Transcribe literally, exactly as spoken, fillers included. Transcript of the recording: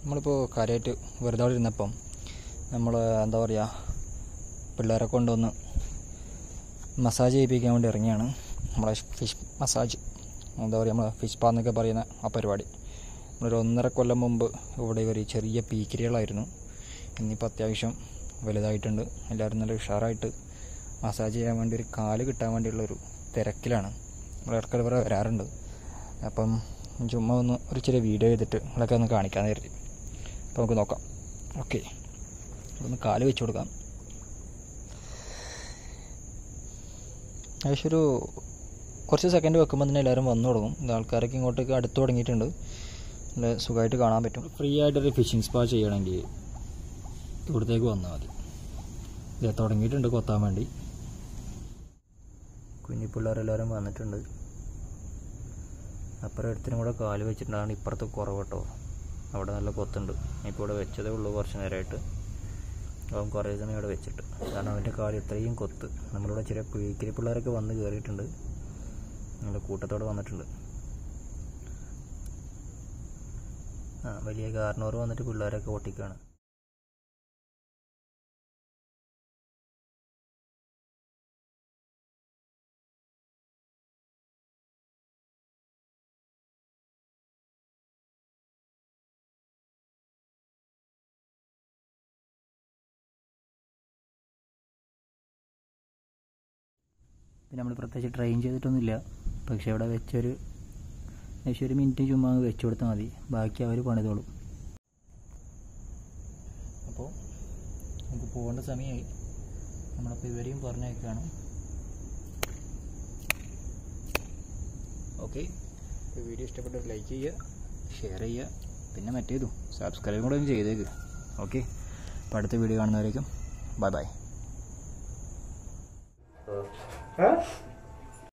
നമ്മളിപ്പോൾ കാര്യമായിട്ട് വെറുതെ അവിടെ ഇരുന്നപ്പം നമ്മൾ എന്താ പറയുക പിള്ളേരെ കൊണ്ടുവന്ന് മസാജ് ചെയ്യിപ്പിക്കാൻ വേണ്ടി ഇറങ്ങിയാണ്. നമ്മളെ ഫിഷ് മസാജ് എന്താ പറയുക നമ്മൾ ഫിഷ് പാ എന്നൊക്കെ പറയുന്ന ആ പരിപാടി. നമ്മളൊരു ഒന്നര കൊല്ലം മുമ്പ് ഇവിടെ ഒരു ചെറിയ പീക്കിരികളായിരുന്നു. ഇന്നിപ്പോൾ അത്യാവശ്യം വലുതായിട്ടുണ്ട്. എല്ലാവരും നല്ല ഉഷാറായിട്ട് മസാജ് ചെയ്യാൻ വേണ്ടി ഒരു കാല് കിട്ടാൻ വേണ്ടിയുള്ളൊരു തിരക്കിലാണ്. നമ്മൾ ഇടയ്ക്കിടെ ഇവിടെ വരാറുണ്ട്. അപ്പം ചുമ്മാ ഒന്ന് ഒരു ചെറിയ വീഡിയോ ചെയ്തിട്ട് നിങ്ങളൊക്കെ ഒന്ന് കാണിക്കാൻ കരുതി. അപ്പോൾ നമുക്ക് നോക്കാം. ഓക്കെ, ഒന്ന് കാല് വെച്ച് കൊടുക്കാം. ഏകദേശം ഒരു കുറച്ച് സെക്കൻഡ് വെക്കുമ്പോൾ തന്നെ എല്ലാവരും വന്നു തുടങ്ങും. ആൾക്കാരൊക്കെ ഇങ്ങോട്ടേക്ക് അടുത്ത് തുടങ്ങിയിട്ടുണ്ട്. നല്ല സുഖമായിട്ട് കാണാൻ പറ്റും. ഫ്രീ ആയിട്ടൊരു ഫിഷിംഗ് സ്പാ ചെയ്യണമെങ്കിൽ ഇവിടത്തേക്ക് വന്നാൽ മതി. ഇത് തുടങ്ങിയിട്ടുണ്ട് കൊത്താൻ വേണ്ടി. കുഞ്ഞി പിള്ളേരെല്ലാവരും വന്നിട്ടുണ്ട്. അപ്പുറം എടുത്തിനും കൂടെ കാല് വെച്ചിട്ടുണ്ടാണ്. ഇപ്പുറത്ത് കുറവ് കേട്ടോ, അവിടെ നല്ല കൊത്തുണ്ട്. ഇപ്പോൾ ഇവിടെ വെച്ചതേ ഉള്ളൂ കുറച്ച് നേരമായിട്ട്. അവൻ കുറേ സമയം അവിടെ വെച്ചിട്ട്, കാരണം അവൻ്റെ കാല് ഇത്രയും കൊത്ത്. നമ്മളിവിടെ ചെറിയ പീക്കിരി പിള്ളേരൊക്കെ വന്ന് കയറിയിട്ടുണ്ട്. നമ്മുടെ കൂട്ടത്തോടെ വന്നിട്ടുണ്ട്. ആ വലിയ കാരണവർ വന്നിട്ട് പിള്ളേരൊക്കെ ഓട്ടിക്കുകയാണ്. പിന്നെ നമ്മൾ പ്രത്യേകിച്ച് ട്രെയിൻ ചെയ്തിട്ടൊന്നുമില്ല. പക്ഷേ ഇവിടെ വെച്ചൊരു ഏകദേശം ഒരു മിനിറ്റ് ചുമ്മാ വെച്ച് കൊടുത്താൽ മതി. ബാക്കി അവർ പണിതോളും. അപ്പോൾ നമുക്ക് പോകേണ്ട സമയമായി. നമ്മളപ്പോൾ ഇവരെയും പറഞ്ഞേക്കാണ്. ഓക്കെ, ഇപ്പോൾ വീഡിയോ ഇഷ്ടപ്പെട്ടവർ ലൈക്ക് ചെയ്യുക, ഷെയർ ചെയ്യുക, പിന്നെ മറ്റേതും സബ്സ്ക്രൈബ് കൂടെ ഒന്ന് ചെയ്തേക്ക്. ഓക്കെ, അപ്പോൾ അടുത്ത വീഡിയോ കാണുന്നവരേക്കും ബൈ ബൈ. Huh?